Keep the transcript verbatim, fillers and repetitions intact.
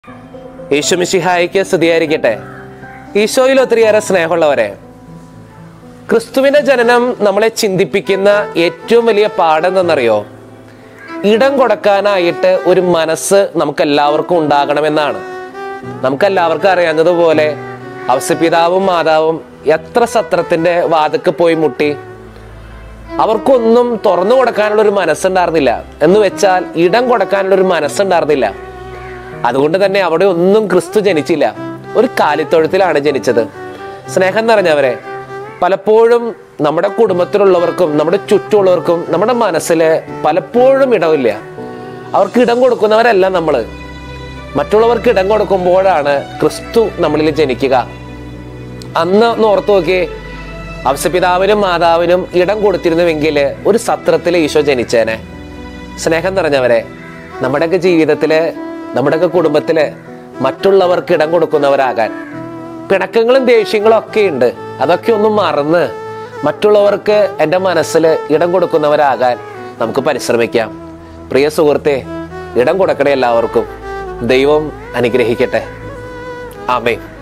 യേശു മിശിഹായ്ക്ക് സ്തുതിയായിരിക്കട്ടെ. ഈശോയിൽ ഒത്തിരിയേറെ സ്നേഹമുള്ളവരെ, ക്രിസ്തുവിന്റെ ജനനം നമ്മളെ ചിന്തിപ്പിക്കുന്ന ഏറ്റവും വലിയ പാഠെന്തെന്നറിയോ? ഇടം കൊടുക്കാനായിട്ട് ഒരു മനസ്സ് നമുക്കെല്ലാവർക്കും ഉണ്ടാകണമെന്നാണ്. നമുക്കെല്ലാവർക്കും അറിയാവുന്നതുപോലെ ഔസപിതാവും മാതാവും എത്ര സത്രത്തിന്റെ വാതിക്ക് പോയി മുട്ടി, അവർക്കൊന്നും തുറന്നു കൊടുക്കാനുള്ള ഒരു മനസ്സുണ്ടായിരുന്നില്ല. എന്ന് വെച്ചാൽ ഇടം കൊടുക്കാനുള്ള ഒരു മനസ്സുണ്ടായിരുന്നില്ല. അതുകൊണ്ട് തന്നെ അവിടെ ഒന്നും ക്രിസ്തു ജനിച്ചില്ല. ഒരു കാലിത്തൊഴുത്തിലാണ് ജനിച്ചത്. സ്നേഹം നിറഞ്ഞവരെ, പലപ്പോഴും നമ്മുടെ കുടുംബത്തിലുള്ളവർക്കും നമ്മുടെ ചുറ്റുമുള്ളവർക്കും നമ്മുടെ മനസ്സിൽ പലപ്പോഴും ഇടമില്ല. അവർക്ക് ഇടം കൊടുക്കുന്നവരല്ല നമ്മൾ. മറ്റുള്ളവർക്ക് ഇടം കൊടുക്കുമ്പോഴാണ് ക്രിസ്തു നമ്മളിൽ ജനിക്കുക. അന്ന് ഒന്ന് ഓർത്തു നോക്കിയേ, ഔസപിതാവിനും മാതാവിനും ഇടം കൊടുത്തിരുന്നുവെങ്കിൽ ഒരു സത്രത്തിൽ ഈശോ ജനിച്ചേനെ. സ്നേഹം നിറഞ്ഞവരെ, നമ്മുടെയൊക്കെ ജീവിതത്തില് നമ്മുടെയൊക്കെ കുടുംബത്തില് മറ്റുള്ളവർക്ക് ഇടം കൊടുക്കുന്നവരാകാൻ, പിണക്കങ്ങളും ദേഷ്യങ്ങളും ഒക്കെ ഉണ്ട്, അതൊക്കെ ഒന്നും മറന്ന് മറ്റുള്ളവർക്ക് എൻ്റെ മനസ്സിൽ ഇടം കൊടുക്കുന്നവരാകാൻ നമുക്ക് പരിശ്രമിക്കാം. പ്രിയ സുഹൃത്തെ, ഇടം കൊടുക്കണേ എല്ലാവർക്കും. ദൈവം അനുഗ്രഹിക്കട്ടെ. ആമേൻ.